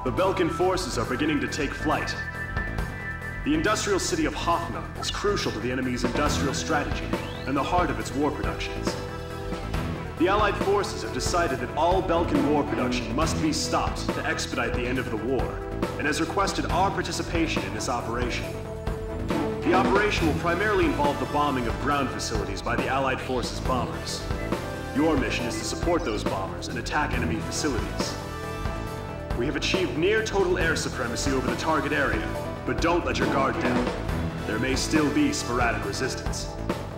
The Belkan forces are beginning to take flight. The industrial city of Hoffnung is crucial to the enemy's industrial strategy and the heart of its war productions. The Allied forces have decided that all Belkan war production must be stopped to expedite the end of the war, and has requested our participation in this operation. The operation will primarily involve the bombing of ground facilities by the Allied forces' bombers. Your mission is to support those bombers and attack enemy facilities. We have achieved near total air supremacy over the target area, but don't let your guard down. There may still be sporadic resistance.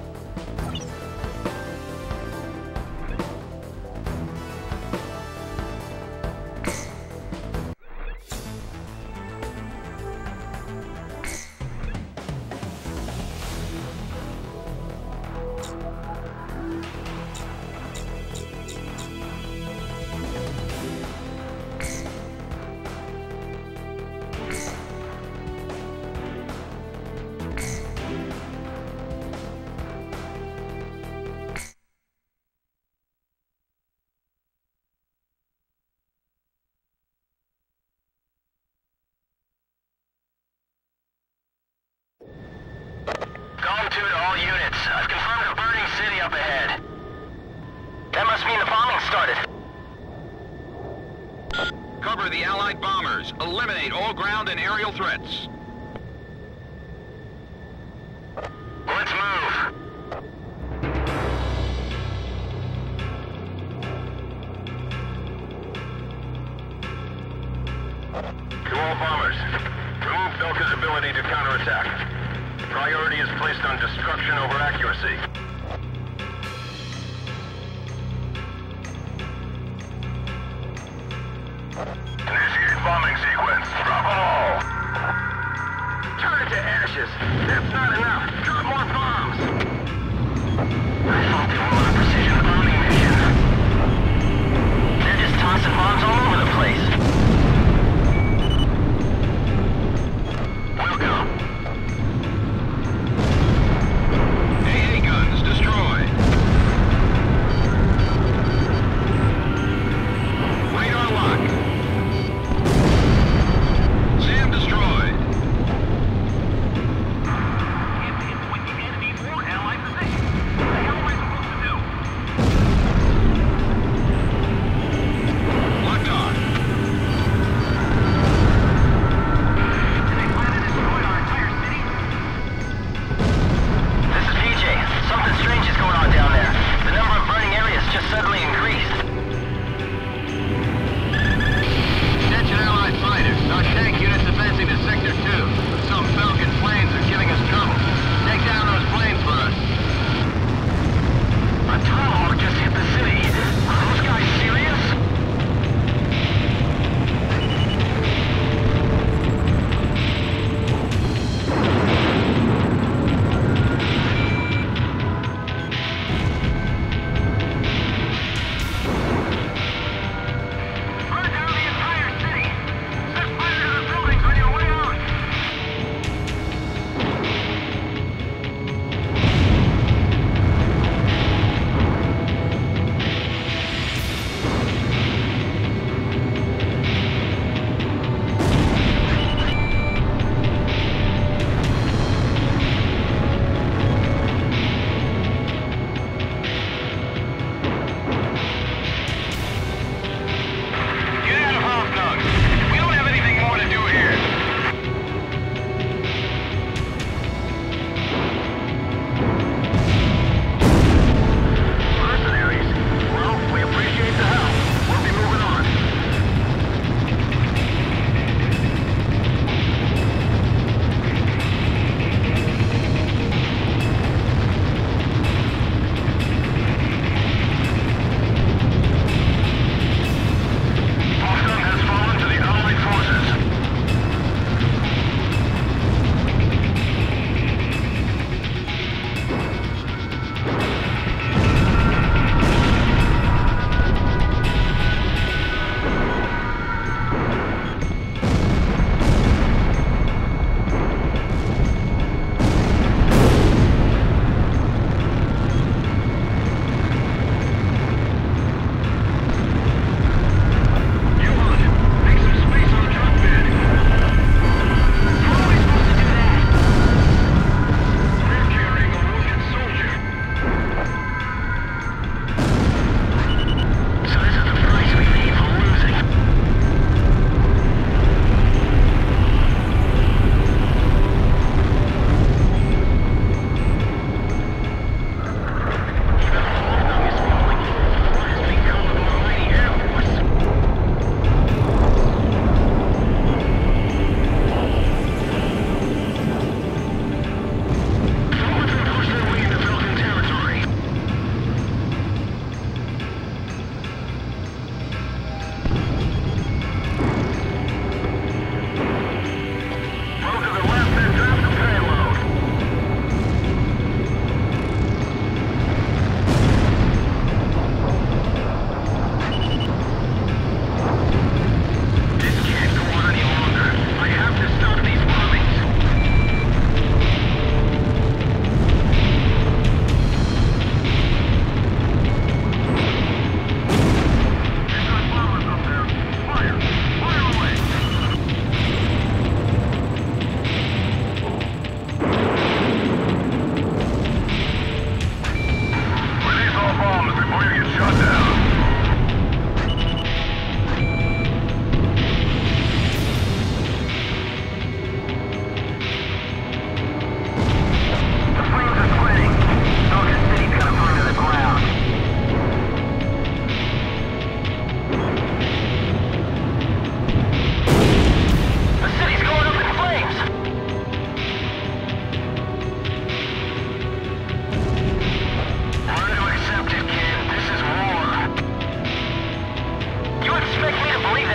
Dome 2 to all units. I've confirmed a burning city up ahead. That must mean the bombing started. Cover the Allied bombers. Eliminate all ground and aerial threats. Let's move. To all bombers, remove Belka's ability to counterattack. Priority is placed on destruction over accuracy. Initiate bombing sequence. Drop them all. Turn it to ashes. That's not enough. Drop more bombs. I thought they were on a precision bombing mission. They're just tossing bombs all over the place. Welcome. AA guns destroyed. Radar lock. SAM destroyed. Can't pinpoint the enemy or Allied position. What the hell am I supposed to do?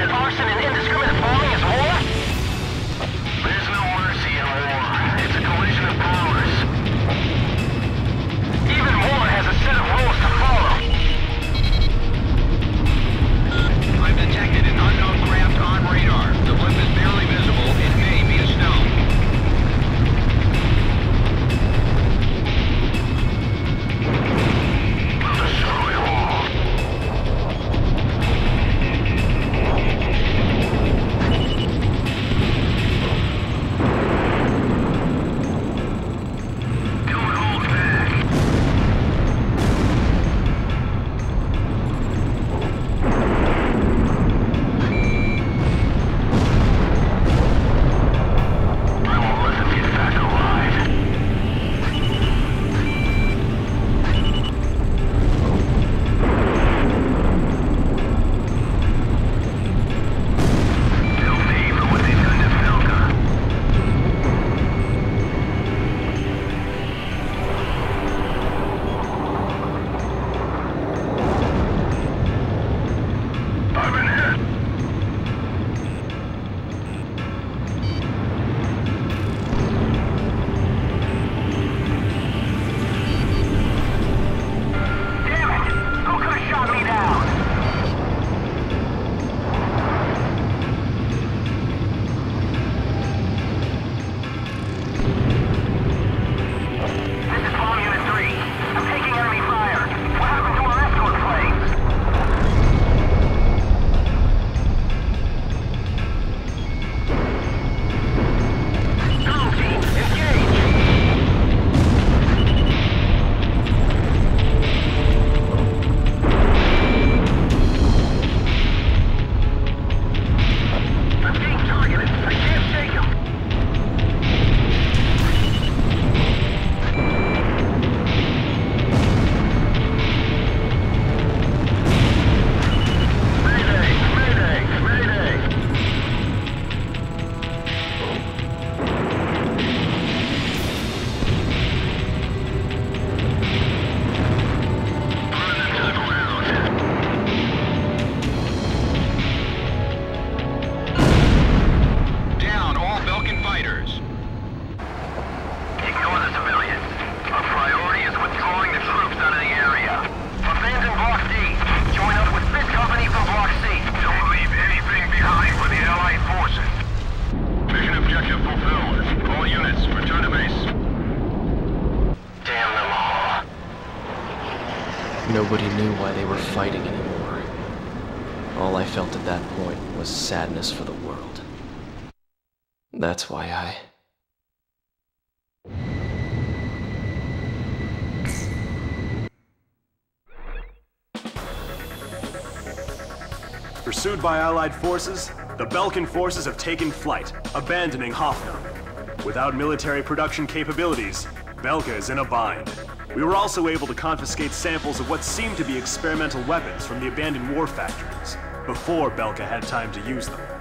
that arson and indiscriminate bombing is war? There's no mercy in war. It's a collision of powers. Even war has a set of rules to follow. I've detected an unknown craft on radar. The blimp is barely visible. It may be a stone. Nobody knew why they were fighting anymore. All I felt at that point was sadness for the world. That's why I... Pursued by Allied forces, the Belkan forces have taken flight, abandoning Hoffnung. Without military production capabilities, Belka is in a bind. We were also able to confiscate samples of what seemed to be experimental weapons from the abandoned war factories, before Belka had time to use them.